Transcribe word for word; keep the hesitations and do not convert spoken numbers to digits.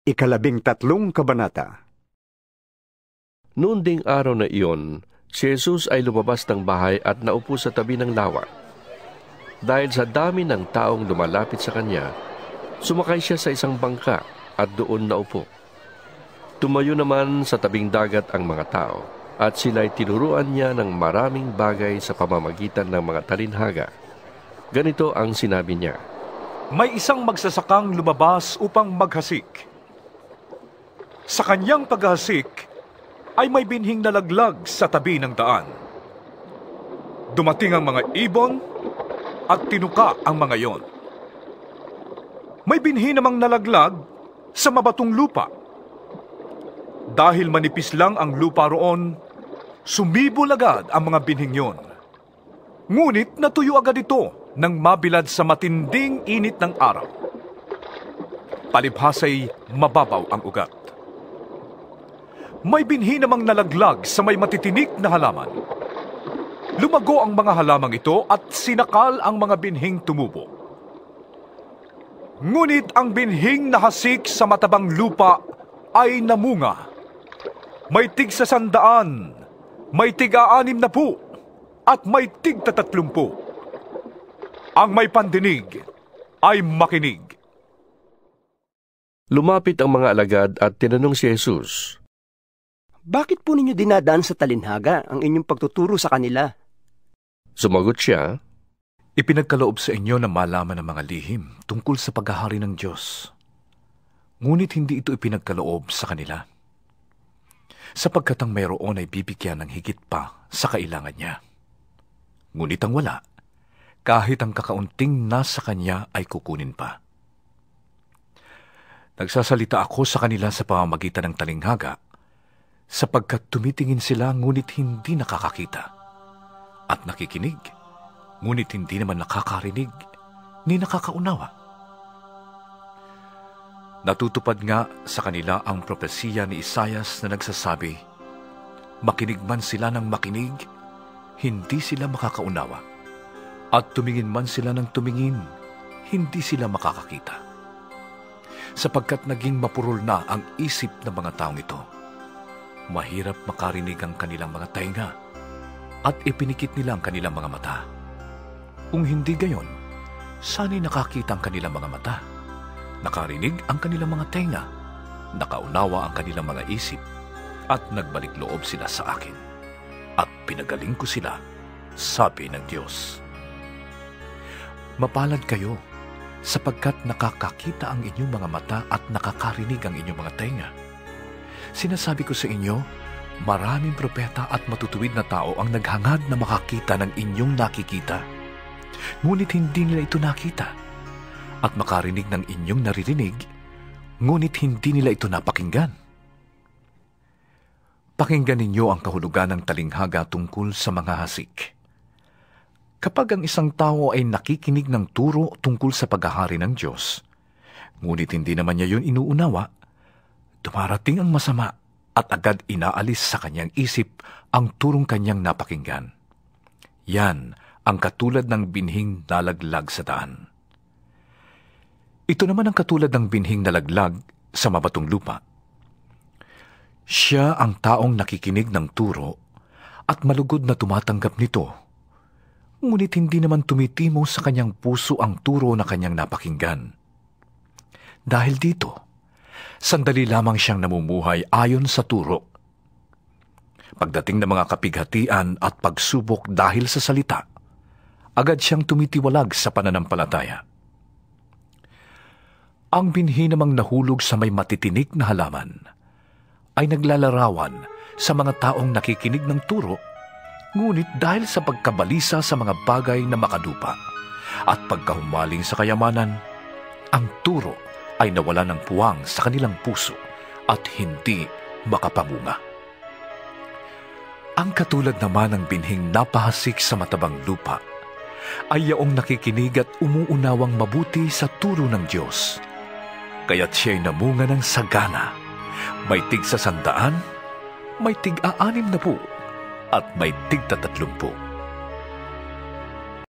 Ikalabing tatlong kabanata. Noon ding araw na iyon, si Jesus ay lumabas ng bahay at naupo sa tabi ng lawa. Dahil sa dami ng taong lumalapit sa kanya, sumakay siya sa isang bangka at doon naupo. Tumayo naman sa tabing dagat ang mga tao, at sila'y tinuruan niya ng maraming bagay sa pamamagitan ng mga talinhaga. Ganito ang sinabi niya: May isang magsasakang lumabas upang maghasik. Sa kanyang paghasik ay may binhing nalaglag sa tabi ng daan. Dumating ang mga ibon at tinuka ang mga yon. May binhi namang nalaglag sa mabatong lupa. Dahil manipis lang ang lupa roon, sumibol agad ang mga binhing yon. Ngunit natuyo agad ito nang mabilad sa matinding init ng araw. Palibhasa'y mababaw ang ugat. May binhi namang nalaglag sa may matitinik na halaman. Lumago ang mga halamang ito at sinakal ang mga binhing tumubo. Ngunit ang binhing nahasik sa matabang lupa ay namunga. May tig sa sandaan, may tig-aanim na po, at may tig tatatlumpu. Ang may pandinig ay makinig. Lumapit ang mga alagad at tinanong si Jesus, Bakit po ninyo dinadaan sa talinhaga ang inyong pagtuturo sa kanila? Sumagot siya, Ipinagkaloob sa inyo na malaman ng mga lihim tungkol sa paghahari ng Diyos. Ngunit hindi ito ipinagkaloob sa kanila, sapagkat ang mayroon ay bibigyan ng higit pa sa kailangan niya. Ngunit ang wala, kahit ang kakaunting nasa kanya ay kukunin pa. Nagsasalita ako sa kanila sa pamamagitan ng talinghaga, sapagkat tumitingin sila ngunit hindi nakakakita, at nakikinig ngunit hindi naman nakakarinig ni nakakaunawa. Natutupad nga sa kanila ang propesiya ni Isaias na nagsasabi, Makinig man sila ng makinig, hindi sila makakaunawa, at tumingin man sila ng tumingin, hindi sila makakakita. Sapagkat naging mapurol na ang isip ng mga taong ito, mahirap makarinig ang kanilang mga tainga, at ipinikit nila ang kanilang mga mata. Kung hindi gayon, sana'y nakakita ang kanilang mga mata, nakarinig ang kanilang mga tainga, nakaunawa ang kanilang mga isip, at nagbalik loob sila sa akin, at pinagaling ko sila, sabi ng Diyos. Mapalad kayo, sapagkat nakakakita ang inyong mga mata at nakakarinig ang inyong mga tainga. Sinasabi ko sa inyo, maraming propeta at matutuwid na tao ang naghangad na makakita ng inyong nakikita. Ngunit hindi nila ito nakita, at makarinig ng inyong naririnig, ngunit hindi nila ito napakinggan. Pakinggan ninyo ang kahulugan ng talinghaga tungkol sa mga hasik. Kapag ang isang tao ay nakikinig ng turo tungkol sa paghahari ng Diyos, ngunit hindi naman niya yun inuunawa, dumarating ang masama at agad inaalis sa kanyang isip ang turong kanyang napakinggan. Yan ang katulad ng binhing nalaglag sa daan. Ito naman ang katulad ng binhing nalaglag sa mabatong lupa. Siya ang taong nakikinig ng turo at malugod na tumatanggap nito, ngunit hindi naman tumitimo sa kanyang puso ang turo na kanyang napakinggan. Dahil dito, sandali lamang siyang namumuhay ayon sa turo. Pagdating ng mga kapighatian at pagsubok dahil sa salita, agad siyang tumitiwalag sa pananampalataya. Ang binhi namang nahulog sa may matitinik na halaman ay naglalarawan sa mga taong nakikinig ng turo, ngunit dahil sa pagkabalisa sa mga bagay na makadupa at pagkahumaling sa kayamanan, ang turo ay nawala ng puwang sa kanilang puso at hindi makapamunga. Ang katulad naman ng binhing napahasik sa matabang lupa ay yaong nakikinig at umuunawang mabuti sa turo ng Diyos. Kaya't siya'y namunga ng sagana, may tig sa sandaan, may tig-aanim na po, at may tig tatatlumpu.